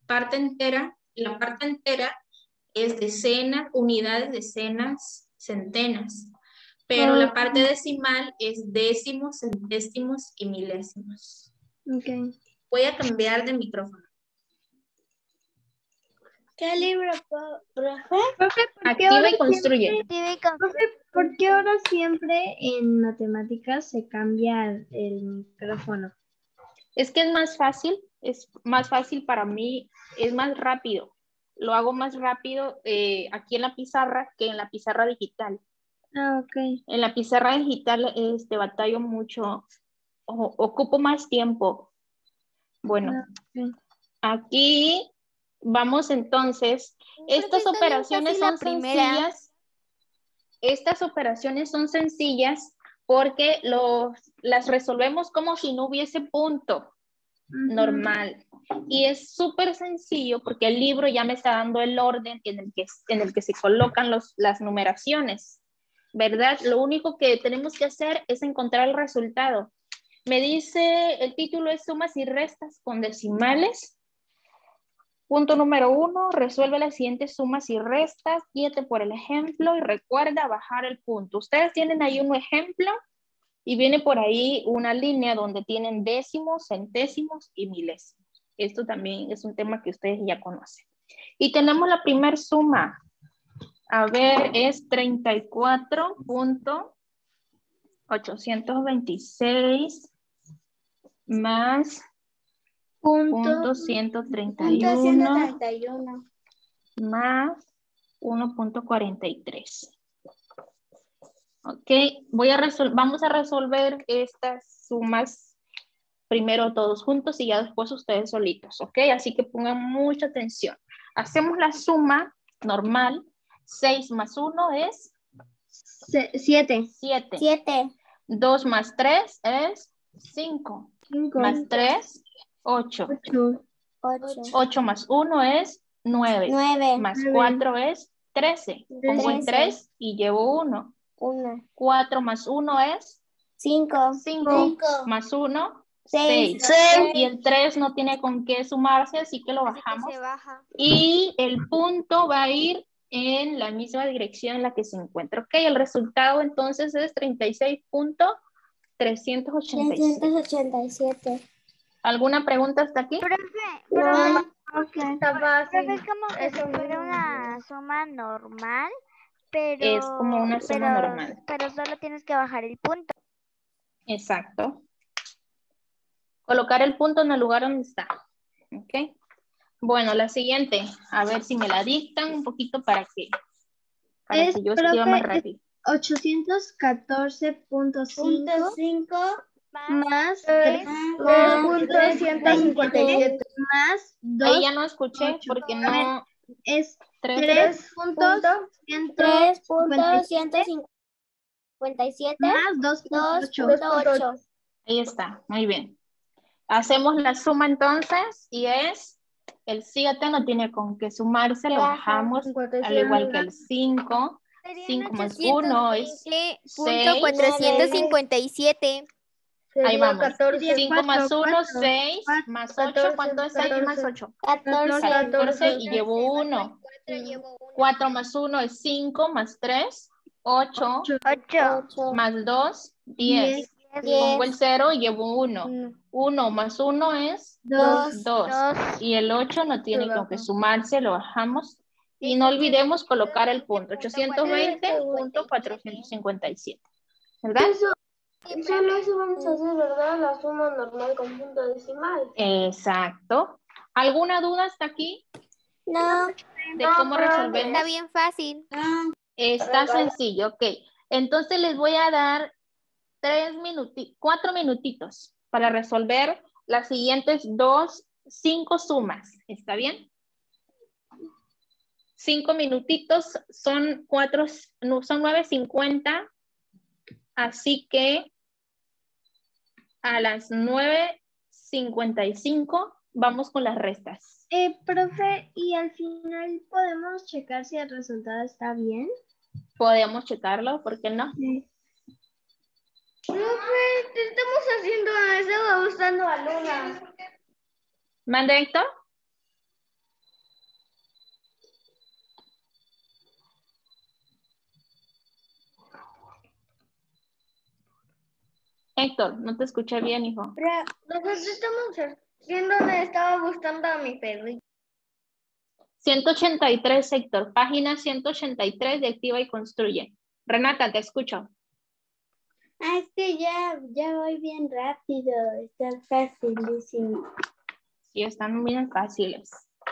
parte entera, la parte entera es decenas, unidades, decenas, centenas. Pero la parte decimal es décimos, centésimos y milésimos. Ok. Voy a cambiar de micrófono. ¿Qué libro, profe? Profe, Activa y construye. ¿por qué ahora siempre en matemáticas se cambia el micrófono? Es que es más fácil para mí, es más rápido. Lo hago más rápido aquí en la pizarra que en la pizarra digital. Ah, ok. En la pizarra digital batallo mucho, ocupo más tiempo. Bueno, Ok. aquí vamos entonces. Estas operaciones son sencillas. Estas operaciones son sencillas porque las resolvemos como si no hubiese punto. Normal. Y es súper sencillo porque el libro ya me está dando el orden en el que se colocan las numeraciones, ¿verdad? Lo único que tenemos que hacer es encontrar el resultado. Me dice, el título es sumas y restas con decimales. Punto número 1, resuelve las siguientes sumas y restas, guíate por el ejemplo y recuerda bajar el punto. Ustedes tienen ahí un ejemplo. Y viene por ahí una línea donde tienen décimos, centésimos y milésimos. Esto también es un tema que ustedes ya conocen. Y tenemos la primera suma. A ver, es 34.826 más punto 131 más 1.43. Ok, vamos a resolver estas sumas primero todos juntos y ya después ustedes solitos, ok, así que pongan mucha atención. Hacemos la suma normal, 6 más 1 es 7. 7. 2 más 3 es 5. 5. Más 3, 8. 8 más 1 es 9. Más 4 es 13. Pongo el 3 y llevo 1. 4 más 1 es 5. 5 más 1, 6. Y el 3 no tiene con qué sumarse, así que lo bajamos. Y el punto va a ir en la misma dirección en la que se encuentra. Ok, el resultado entonces es 36.387. ¿Alguna pregunta hasta aquí? No, Está fácil. es como que si fuera una suma normal, Es como una suma normal. pero solo tienes que bajar el punto. Exacto. Colocar el punto en el lugar donde está. Ok. Bueno, la siguiente. A ver si me la dictan un poquito para que yo escriba más rápido. 814.5 más 3.157 más 2. Ahí ya no escuché porque no... Es 3.157 más 2.8. Ahí está, muy bien. Hacemos la suma entonces y es el 7 no tiene con qué sumarse, lo bajamos al igual que el 5. 5 más 1 es 6. 457. Ahí vamos. 5 más 1, 6. Más 8, ¿cuánto es 6 más 8? 14 y llevo 1. 4 más 1 es 5, más 3, 8. 8. Más 2, 10. Pongo el 0 y llevo 1. 1 más 1 es 2. Y el 8 no tiene con qué sumarse, lo bajamos. Y no olvidemos colocar el punto. 820.457. ¿Verdad? Y solo eso vamos a hacer, ¿verdad? La suma normal con punto decimal. Exacto. ¿Alguna duda hasta aquí? No. ¿De cómo resolvemos? Está bien fácil. Está sencillo, ok. Entonces les voy a dar 4 minutitos para resolver las siguientes 5 sumas. ¿Está bien? 5 minutitos son 9:50. Así que a las 9:55 vamos con las restas. Profe, ¿y al final podemos checar si el resultado está bien? Podemos checarlo, ¿por qué no? Sí. Profe, te estamos haciendo, estaba usando a Luna. ¿Mande, Héctor? Héctor, no te escuché bien, hijo. Nosotros estamos viendo dónde estaba buscando a mi perrito. 183, Héctor. Página 183 de Activa y Construye. Renata, te escucho. Ah, es que ya voy bien rápido, está facilísimo. Sí, están bien fáciles.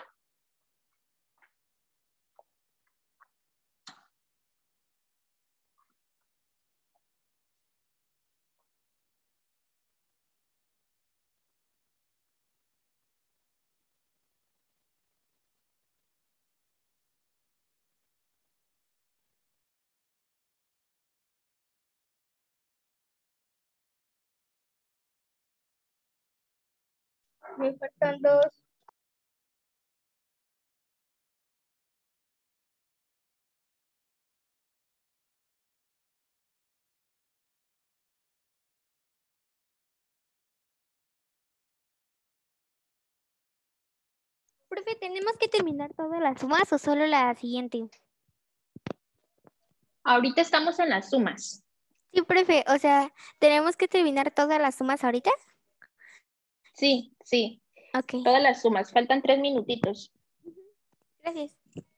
Me faltan 2. Profe, ¿tenemos que terminar todas las sumas o solo la siguiente? Ahorita estamos en las sumas. Sí, profe, o sea, ¿tenemos que terminar todas las sumas ahorita? Sí, sí. Ok, Todas las sumas. Faltan 3 minutitos. gracias.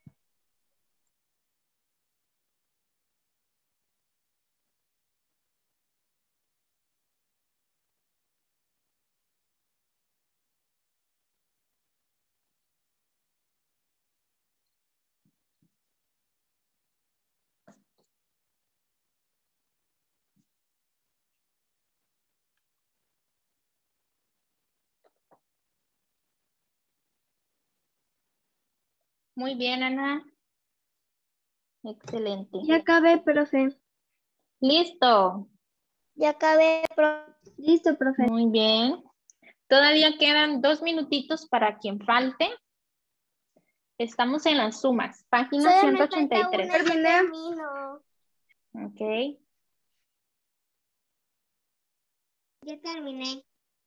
Muy bien, Ana. Excelente. Ya acabé, profe. Listo. Ya acabé, profe. Listo, profe. Muy bien. Todavía quedan 2 minutitos para quien falte. Estamos en las sumas. Página Solo me falta 183. una y ya termino. Ok. Ya terminé.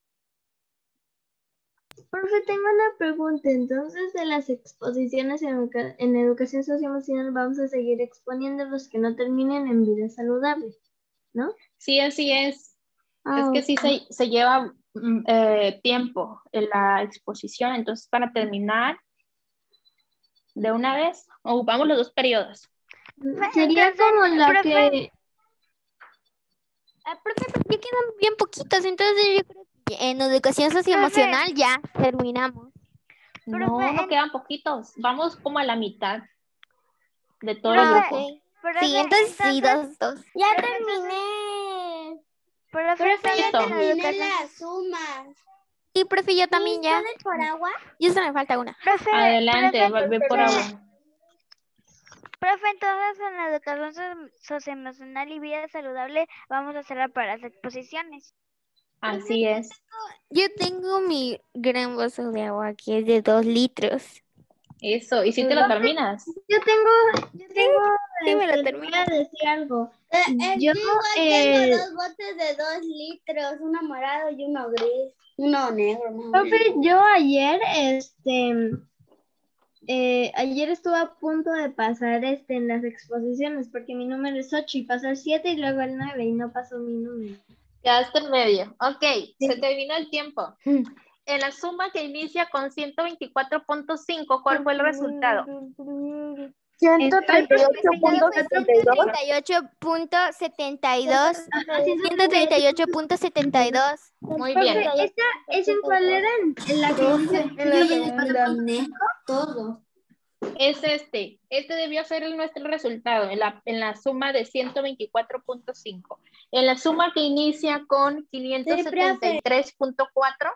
Profe, tengo una pregunta. Entonces, de las exposiciones en educación socioemocional vamos a seguir exponiendo los que no terminen en vida saludable, ¿no? Sí, así es. Ah, Es que ok. sí se lleva tiempo en la exposición. Entonces, para terminar de una vez, ocupamos los 2 periodos. Sería Entonces, como la profe, que... profe, ya quedan bien poquitos, entonces yo creo que en educación socioemocional ya terminamos. No, no quedan poquitos. Vamos como a la mitad de todo el Ah, grupo. ok. Sí, entonces sí, dos. Ya terminé. Profe, Ya Listo. terminé las sumas. Sí, profe, yo también ya. ¿Puedes por agua? Ya solo me falta una. Adelante, ve por agua. Profe, entonces en la educación socioemocional y vida saludable vamos a hacerla para las exposiciones. Así es. Yo tengo mi gran vaso de agua que es de 2 litros. Eso, ¿y si te lo terminas? Yo tengo, Sí, me lo les termino. voy a decir algo. Yo Yo, igual tengo 2 botes de 2 litros, uno morado y uno gris, uno negro. Más o profe, menos. yo ayer, ayer estuve a punto de pasar en las exposiciones porque mi número es 8 y pasó el 7 y luego el 9 y no pasó mi número. Quedaste en medio. Ok, se terminó el tiempo. En la suma que inicia con 124.5, ¿cuál fue el resultado? 138.72. 138.72. Muy Profe, bien. ¿esa en cuál era? En la que inicia En la segunda. Todo. Es este. Este debió ser nuestro resultado en la suma de 124.5. En la suma que inicia con 573.4.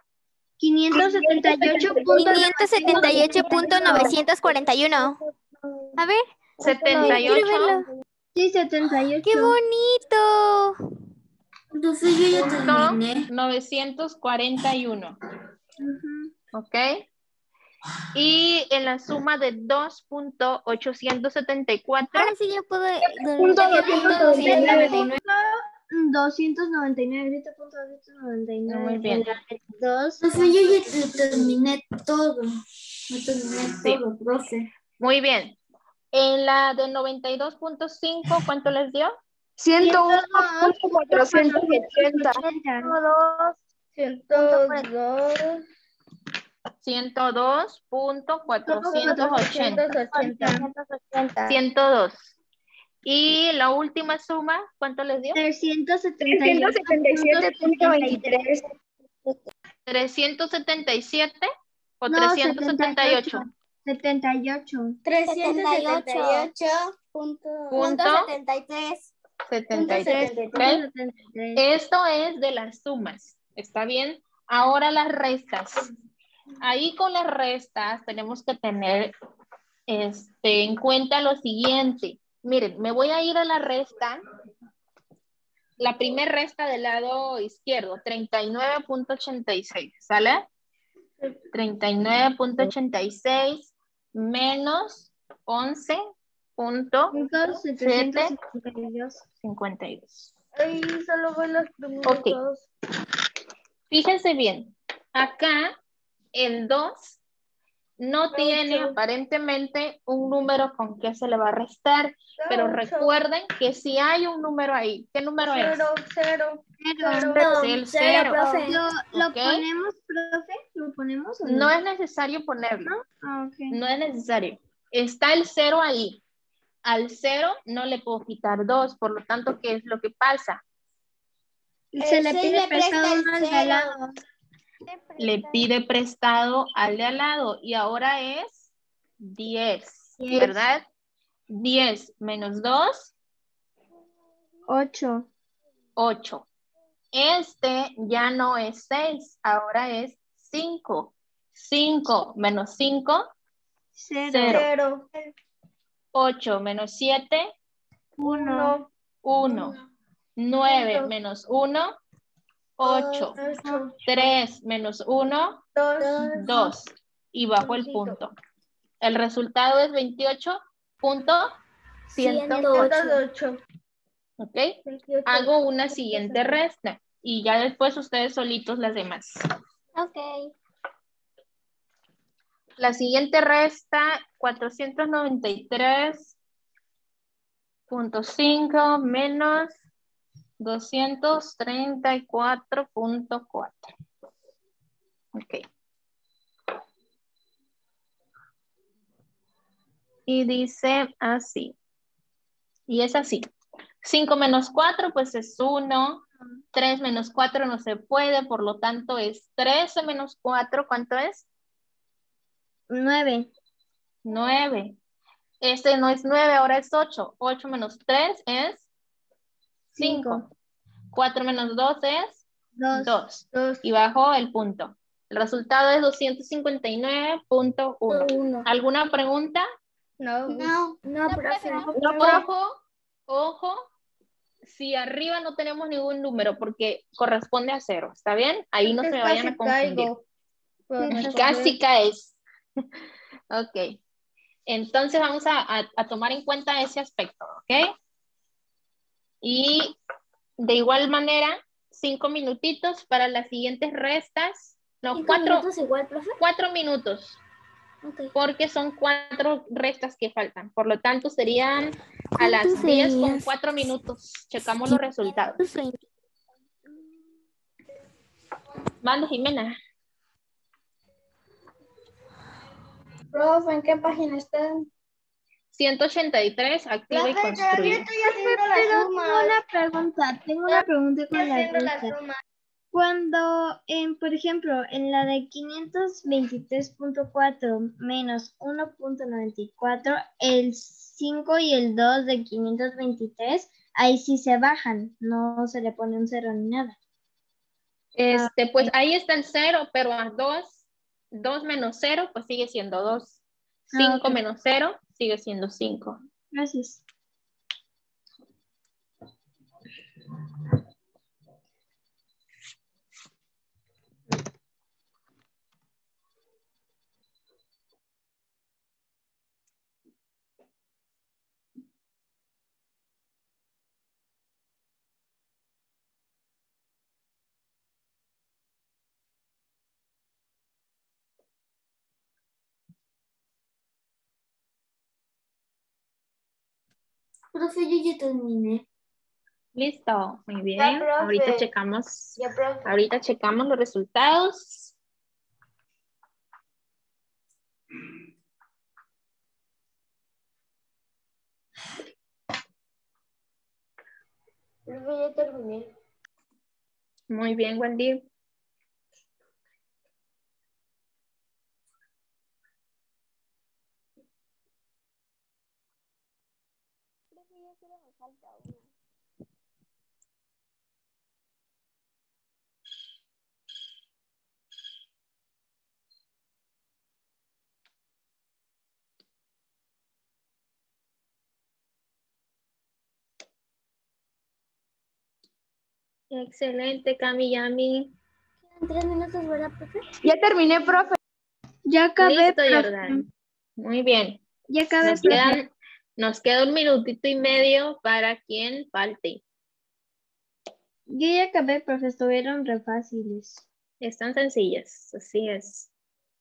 578.941. A ver, 78. escríbelo. Sí, 78. ¡Qué bonito! Entonces yo ya terminé. 941. Ujú. ¿Ok? Y en la suma de 2.874. Ahora sí ya puedo. 299. 299, punto 299. Muy bien. Entonces yo ya terminé todo. No terminé todo, profe. Muy bien. En la de 92.5, ¿cuánto les dio? 101.480. 102.480. 102. Y la última suma, ¿cuánto les dio? 377.23. 377 o 378. 378.73. 73. ¿Ok? Esto es de las sumas. ¿Está bien? Ahora las restas. Ahí con las restas tenemos que tener en cuenta lo siguiente. Miren, me voy a ir a la resta. La primera resta del lado izquierdo, 39.86, ¿sale? 39.86 menos 11.752. Ahí solo voy los primeros Ok. dos. Fíjense bien, acá el 2 no tiene aparentemente un número con que se le va a restar, pero recuerden que si hay un número ahí, ¿qué número es? Cero. El 0. profe. ¿Lo ¿Ok? ponemos, profe? ¿Lo ponemos o no? No es necesario ponerlo. Ah, ok. No es necesario. Está el 0 ahí. Al 0 no le puedo quitar 2, por lo tanto, ¿qué es lo que pasa? Se le pide prestado uno al de al lado. Le pide prestado al de al lado y ahora es 10, ¿verdad? 10 menos 2, 8. 8. Este ya no es 6, ahora es 5. 5 menos 5, 0. 8 menos 7, 1. 1. 9 menos 1, 8. 3 menos 1, 2. Y bajo el punto. El resultado es 28.108. ¿Ok? Hago una siguiente resta. Y ya después ustedes solitos las demás. Ok. La siguiente resta, 493.5 menos 234.4. Ok. Y dice así. Y es así. 5 menos 4, pues es 1. 3 menos 4 no se puede, por lo tanto es 13 menos 4, ¿cuánto es? 9. 9. Este no es 9, ahora es 8. 8 menos 3 es 5. 4 menos 2 es 2. Y bajo el punto. El resultado es 259.1. ¿Alguna pregunta? No, profe. Ojo. Si arriba no tenemos ningún número porque corresponde a 0. ¿Está bien? Ahí no se vayan a confundir. Casi caes. Ok. Entonces vamos a tomar en cuenta ese aspecto, ¿ok? Y de igual manera, 5 minutitos para las siguientes restas. No, 4 minutos igual, profe. 4 minutos. Okay. Porque son 4 restas que faltan. Por lo tanto, serían a las 10 con 4 minutos. Checamos los resultados. Manda, Jimena. Profe, ¿en qué página están? 183, activa y construye. Tengo una pregunta con la resta. Cuando, por ejemplo, en la de 523.4 menos 1.94, el 5 y el 2 de 523, ahí sí se bajan, no se le pone un 0 ni nada. Pues ahí está el 0, pero a 2 menos 0, pues sigue siendo 2. 5 menos 0 sigue siendo 5. Gracias. Profe, yo ya terminé. Listo, muy bien. Ya, profe. Ahorita checamos. Ya, profe. Ahorita checamos los resultados. Profe, ya terminé. Muy bien, Wendy. Excelente, Camillami. ¿Quedan 3 minutos, verdad, profe? Ya terminé, profe. Ya acabé, Listo, profe. Jordan. Muy bien. Ya acabé, Nos queda un minutito y medio para quien falte. Yo ya acabé, profe. Estuvieron re fáciles. Están sencillas, así es.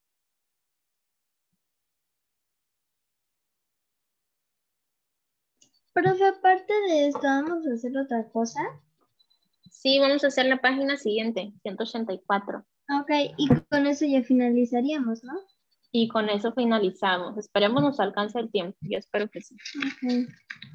Profe, aparte de esto, ¿vamos a hacer otra cosa? Sí, vamos a hacer la página siguiente, 184. Ok, y con eso ya finalizaríamos, ¿no? Y con eso finalizamos. Esperemos nos alcance el tiempo. Yo espero que sí. Ok.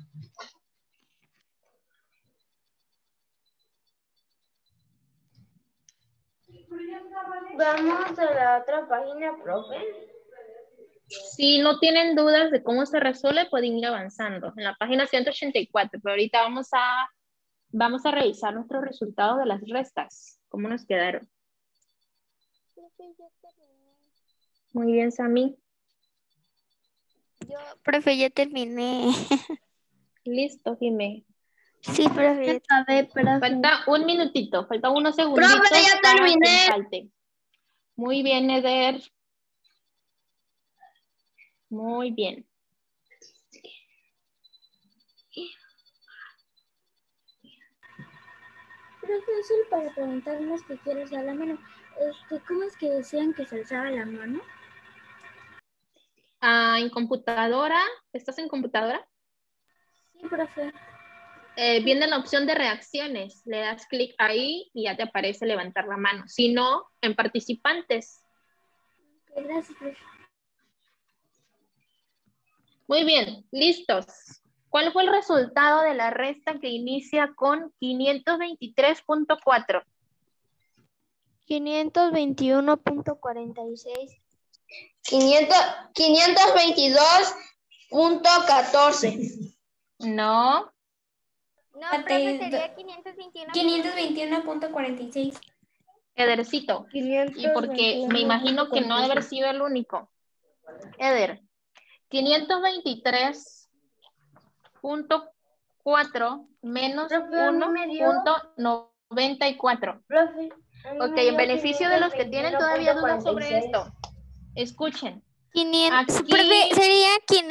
Vamos a la otra página, profe. Si no tienen dudas de cómo se resuelve, pueden ir avanzando. En la página 184, pero ahorita vamos a revisar nuestros resultados de las restas. ¿Cómo nos quedaron? Muy bien, Sammy. Profe, ya terminé. Listo, Jimé. Sí, profe. Ya acabé, profe. Falta un minutito, falta unos segunditos ya para terminé. quien falte. Muy bien, Eder. Muy bien. Profe, solo para preguntarnos que quiero usar la mano. ¿Cómo es que decían que se alzaba la mano? En computadora, ¿estás en computadora? Sí, profe. Viene la opción de reacciones. Le das clic ahí y ya te aparece levantar la mano. Si no, en participantes. Ok, gracias, profe. Muy bien, listos. ¿Cuál fue el resultado de la resta que inicia con 523.4? 521.46. 522.14. No. No, profe, sería 521.46. Edercito. Y porque me imagino que no debe haber sido el único. Eder. 523.4 menos 1.94. Profe, Ok, en beneficio de los que tienen todavía dudas sobre esto, escuchen. 500, Aquí- profe, sería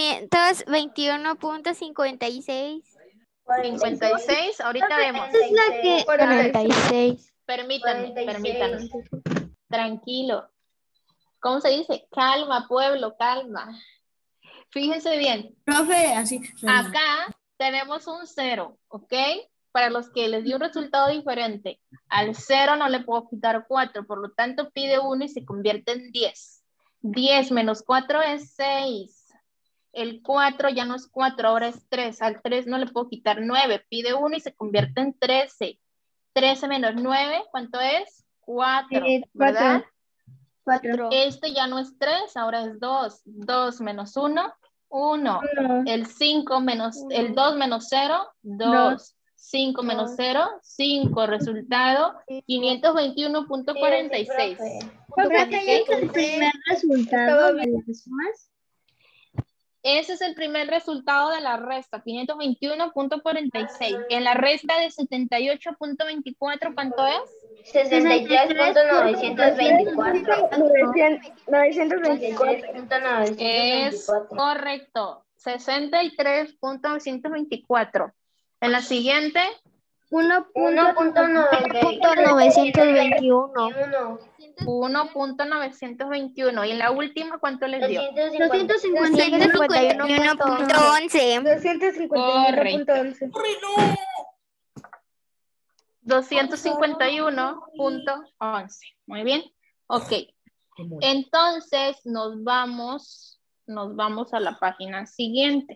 521.56. 56, ahorita vemos. Es la que... 46. Permítanme. 46. Tranquilo. ¿Cómo se dice? Calma, pueblo, calma. Fíjense bien. Profe, así. Acá tenemos un 0, ¿ok? Para los que les dio un resultado diferente. Al 0 no le puedo quitar 4, por lo tanto pide 1 y se convierte en 10. 10 menos 4 es 6. El 4 ya no es 4, ahora es 3. Al 3 no le puedo quitar 9. Pide 1 y se convierte en 13. 13 menos 9, ¿cuánto es? 4, ¿verdad? 4. Este ya no es 3, ahora es 2. 2 menos 1, 1. El 5 menos, el 2 menos 0, 2. 5 menos 0, 5. Resultado, 521.46. Profe, ¿ya es el primer resultado de las sumas? Ese es el primer resultado de la resta, 521.46. En la resta de 78.24, ¿cuánto es? 63.924. 924. Es correcto, 63.924. En la siguiente, 1.921. 1.921. Y en la última, ¿cuánto les dio? 251.11. Correcto. 251.11. Muy bien. Ok. Entonces nos vamos a la página siguiente.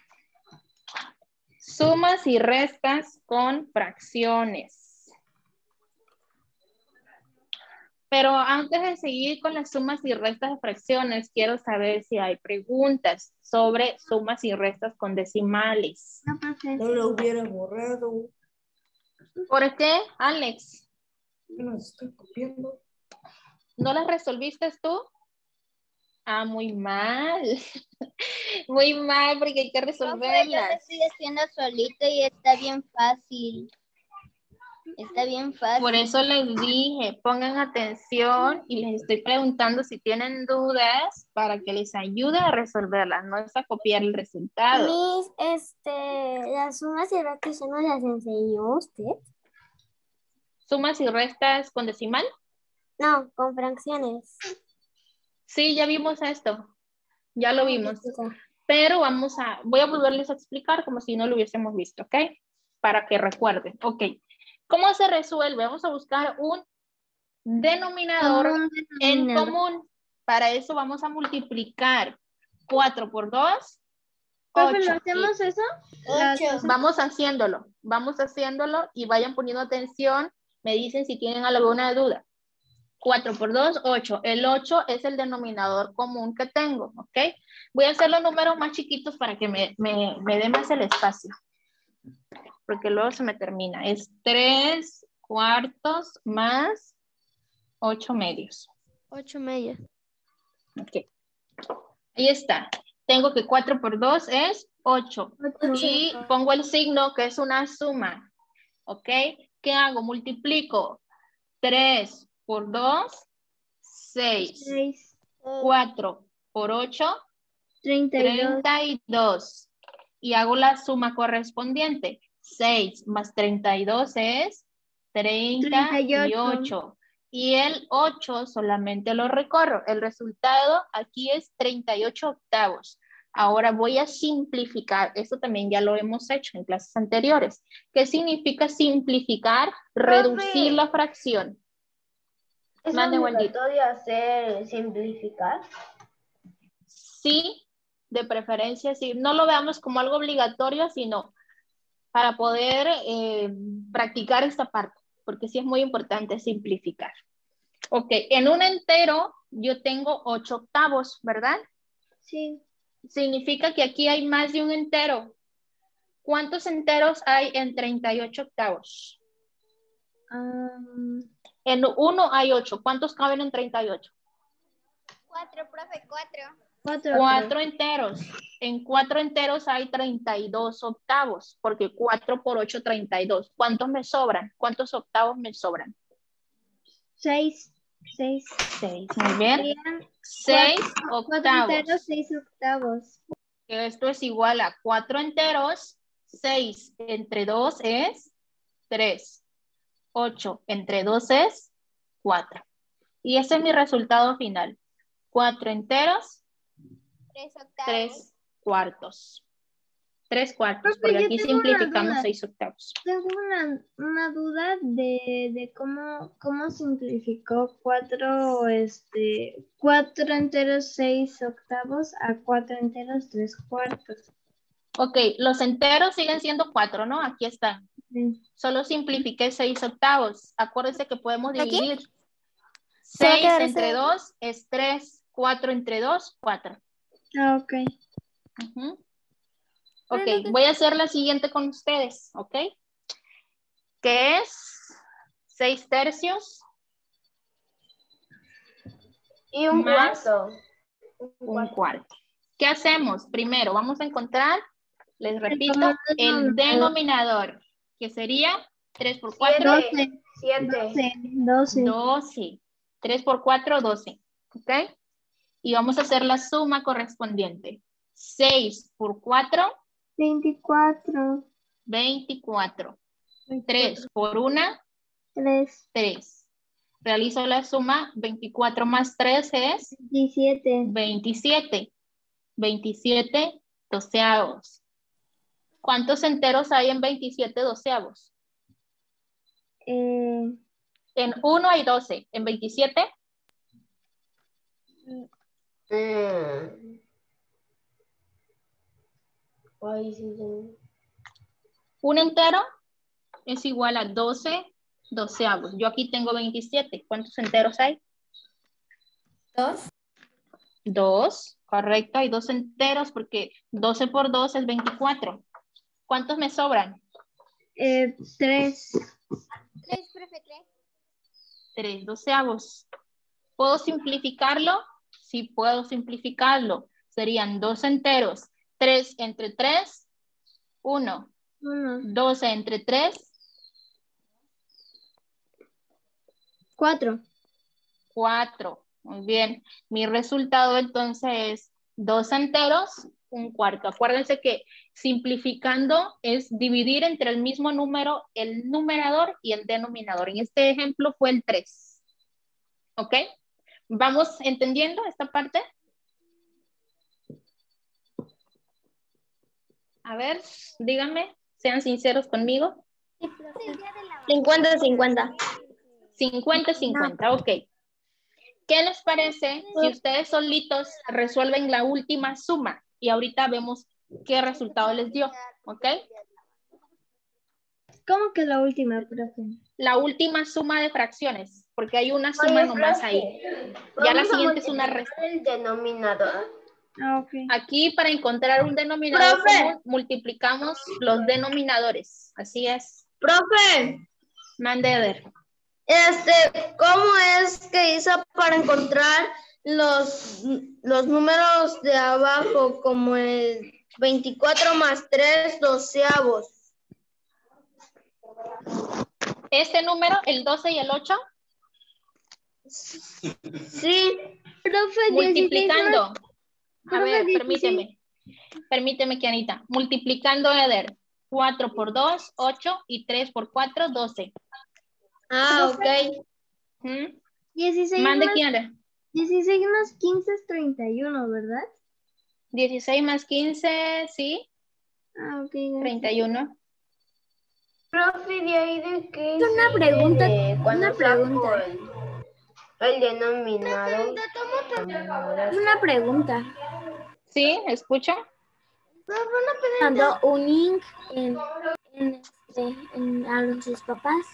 Sumas y restas con fracciones. Pero antes de seguir con las sumas y restas de fracciones, quiero saber si hay preguntas sobre sumas y restas con decimales. No lo hubiera borrado. ¿Por qué, Alex? No estoy copiando. ¿No las resolviste tú? Ah, muy mal. Muy mal, porque hay que Profe, yo lo resolverlas. estoy haciendo solito y está bien fácil. Está bien fácil. Por eso les dije, pongan atención y les estoy preguntando si tienen dudas para que les ayude a resolverlas, no es a copiar el resultado. Miss, las sumas y restas no las enseñó usted. ¿Sumas y restas con decimal? No, con fracciones. Sí, ya vimos esto. Ya lo vimos. Pero voy a volverles a explicar como si no lo hubiésemos visto, ¿ok? Para que recuerden. Ok. ¿Cómo se resuelve? Vamos a buscar un denominador en común. Para eso vamos a multiplicar 4 por 2. Profe, 8. ¿lo hacemos eso? 8. Vamos haciéndolo y vayan poniendo atención. Me dicen si tienen alguna duda. 4 por 2, 8. El 8 es el denominador común que tengo, ¿ok? Voy a hacer los números más chiquitos para que me dé más el espacio. Porque luego se me termina. Es 3 cuartos más 8 medios. 8 medios. Ok. Ahí está. Tengo que 4 por 2 es 8. Y pongo el signo que es una suma. ¿Ok? ¿Qué hago? Multiplico 3 por 2, 6. 4 por 8, 32. Y hago la suma correspondiente. 6 más 32 es 38. Y el 8 solamente lo recorro. El resultado aquí es 38 octavos. Ahora voy a simplificar. Esto también ya lo hemos hecho en clases anteriores. ¿Qué significa simplificar? Reducir la fracción. ¿Es Mande, obligatorio hacer simplificar? Sí, de preferencia, sí. No lo veamos como algo obligatorio, sino para poder practicar esta parte, porque sí es muy importante simplificar. Ok, en un entero yo tengo 8 octavos, ¿verdad? Sí. Significa que aquí hay más de un entero. ¿Cuántos enteros hay en 38 octavos? En uno hay 8. ¿Cuántos caben en 38? 4, profe, 4. 4 enteros. En 4 enteros hay 32 octavos, porque 4 por 8, 32. ¿Cuántos me sobran? ¿Cuántos octavos me sobran? 6. 6. Muy bien. 6 octavos. 4 enteros, 6 octavos. Esto es igual a 4 enteros. 6 entre 2 es 3. 8 entre 2 es 4. Y ese es mi resultado final. 4 enteros. 3 octavos. 3 cuartos. 3 cuartos, Profe, porque yo aquí tengo una simplificamos duda. 6 octavos. Tengo una duda de cómo simplificó 4 enteros 6 octavos a 4 enteros 3 cuartos. Ok, los enteros siguen siendo 4, ¿no? Aquí están. Sí. Solo simplifiqué 6 octavos. Acuérdense que podemos dividir. Se va a 6 quedar entre ese- 2 es 3. 4 entre 2, 4. Ah, ok. Ok, voy a hacer la siguiente con ustedes, ¿ok? Que es 6 tercios. Y un más cuarto. un cuarto. ¿Qué hacemos? Primero vamos a encontrar, les repito, el denominador, que sería 3 por 4. 12. 3 por 4, 12. ¿Ok? Y vamos a hacer la suma correspondiente. 6 por 4. 24. 24. 3 por 1. 3. 3. Realizo la suma. 24 más 3 es 27. 27. 27 doceavos. ¿Cuántos enteros hay en 27 doceavos? Eh, En 1 hay 12. En 27, Ay, sí, sí. un entero es igual a 12 doceavos. Yo aquí tengo 27. ¿Cuántos enteros hay? 2. 2, correcto. Hay 2 enteros porque 12 por 2 es 24. ¿Cuántos me sobran? 3. 3, profe, 3. 3 doceavos. ¿Puedo simplificarlo? Sí, puedo simplificarlo. Serían 2 enteros. 3 entre 3, 1. 1. 12 entre 3, 4. 4. Muy bien. Mi resultado entonces es 2 enteros, un cuarto. Acuérdense que simplificando es dividir entre el mismo número el numerador y el denominador. En este ejemplo fue el 3. ¿Ok? ¿Vamos entendiendo esta parte? A ver, díganme, sean sinceros conmigo. 50-50. 50-50, ok. ¿Qué les parece si ustedes solitos resuelven la última suma? Y ahorita vemos qué resultado les dio, ¿ok? ¿Cómo que la última, profe? La última suma de fracciones, porque hay una suma nomás ahí. Ya la siguiente es una resta. El denominador. Ah, ok. Aquí para encontrar un denominador ¡Profe! común, multiplicamos los denominadores. Así es. Profe, Mande Eder. ¿cómo es que hizo para encontrar los números de abajo como el 24 más 3 doceavos? Este número, el 12 y el 8, Sí. Profe, multiplicando. A Profe, ver, 16. permíteme. Permíteme, Kianita. Multiplicando, Eder. 4 por 2, 8 y 3 por 4, 12. Ah, ok. 16 Mande, más, Kiara. 16 más 15 es 31, ¿verdad? 16 más 15, sí. Ah, ok. 31. Profe, ¿de ahí de qué? Una pregunta, Cuando una pregunta. el denominador. Una pregunta. ¿Sí? ¿Escucha? Mandó un link a sus papás.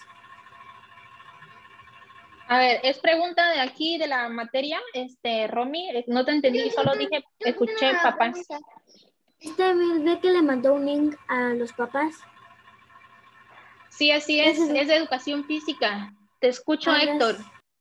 A ver, es pregunta de aquí, de la materia, Romy, no te entendí, solo dije, escuché papás. Ve que le mandó un link a los papás. Sí, así es de educación física. Te escucho, Héctor.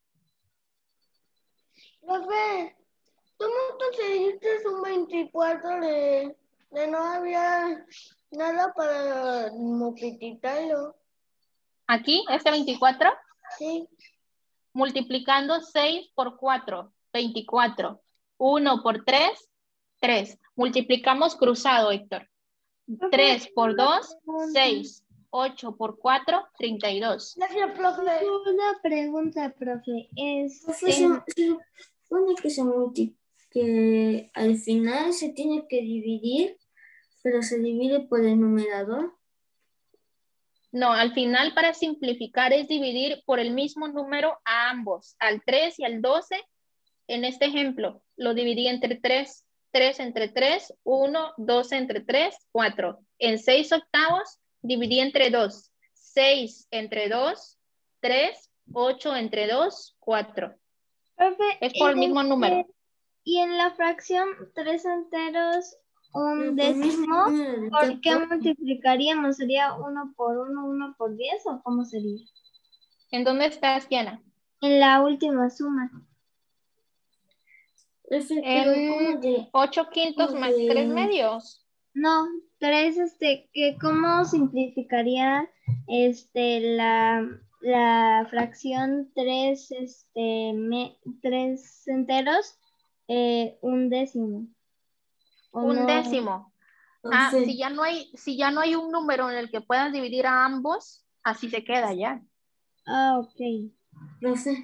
Profe, ¿tú no conseguiste un 24 de no había nada para multiplicarlo? Aquí, 24, Sí. multiplicando 6 por 4, 24. 1 por 3, 3. Multiplicamos cruzado, Héctor. 3 por 2, 6. 8 por 4, 32. Gracias, profe. Una pregunta, profe. Supone que al final se tiene que dividir, pero se divide por el numerador. No, al final para simplificar es dividir por el mismo número a ambos, al 3 y al 12. En este ejemplo, lo dividí entre 3, 3 entre 3, 1, 12 entre 3, 4. En 6 octavos, dividí entre 2, 6 entre 2, 3, 8 entre 2, 4. Profe, Es por el mismo número. y en la fracción 3 enteros, un décimo, ¿por qué multiplicaríamos? ¿Sería 1 por 1, 1 por 10 o cómo sería? ¿En dónde estás, Kiana? En la última suma. En 8 quintos más 3 medios. No, 3, ¿cómo simplificaría la fracción 3, 3 enteros, un décimo? ¿O Un no? décimo. Ah, si ya no hay un número en el que puedas dividir a ambos, así se queda ya. Ah, ok. Profe,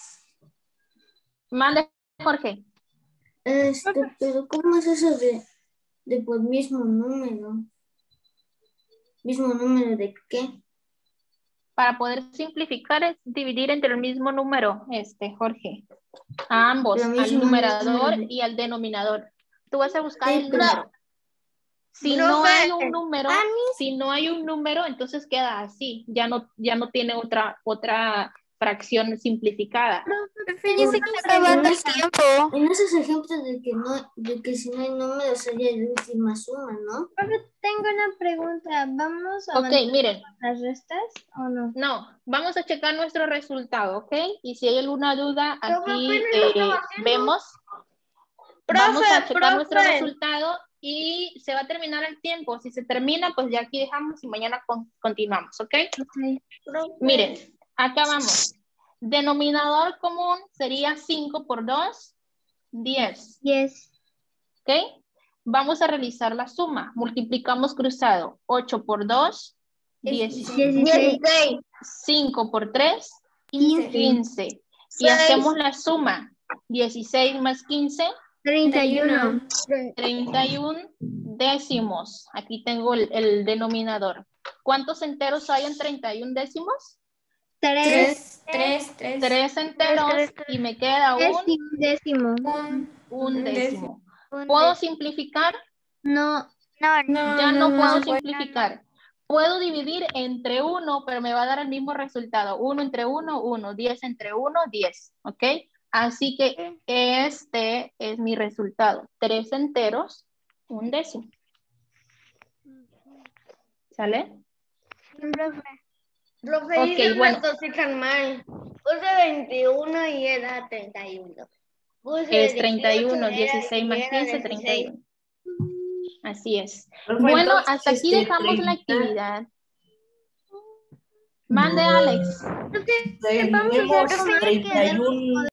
Mande, Jorge. pero ¿cómo es eso de por mismo número? ¿Mismo número de qué? para poder simplificar es dividir entre el mismo número, Jorge. A ambos, Lo mismo, al numerador mismo. y al denominador. Tú vas a buscar Sí, el pero- número. Si Profe, no hay un número, entonces queda así. Ya no tiene otra fracción simplificada. Profe, ya se está acabando el tiempo. En esos ejemplos de que si no hay número sería la última suma, ¿no? Tengo una pregunta. ¿Vamos a Ok, avanzar miren. las restas o no? No, vamos a checar nuestro resultado, ¿ok? Y si hay alguna duda, Profe, aquí apenas lo estaba haciendo. vemos. Vamos a checar nuestro resultado y se va a terminar el tiempo. Si se termina, pues ya aquí dejamos y mañana continuamos, ¿ok? Miren, acá vamos. Denominador común sería 5 por 2, 10. 10. ¿Ok? Vamos a realizar la suma. Multiplicamos cruzado. 8 por 2, 16. 16. 5 por 3, 15. 15. Y hacemos la suma. 16 más 15, 31. 31 décimos. Aquí tengo el denominador. ¿Cuántos enteros hay en 31 décimos? 3. 3 enteros y me queda Décimo. un décimo. ¿Puedo simplificar? No. Ya no puedo simplificar. Puedo dividir entre 1, pero me va a dar el mismo resultado. 1 entre 1, 1. 10 entre 1, 10. ¿Ok? Así que este es mi resultado. 3 enteros, un décimo. ¿Sale? Profe. Profe, Ok, hice bueno. las cositas mal. Puse 21 y era 31. Puse Es 31, 18 16 más y era 15, 16. 31. Así es. Profe, Bueno, entonces, hasta aquí dejamos la 30. actividad. Mande, Alex. Tenemos Profe, ya quedó. 31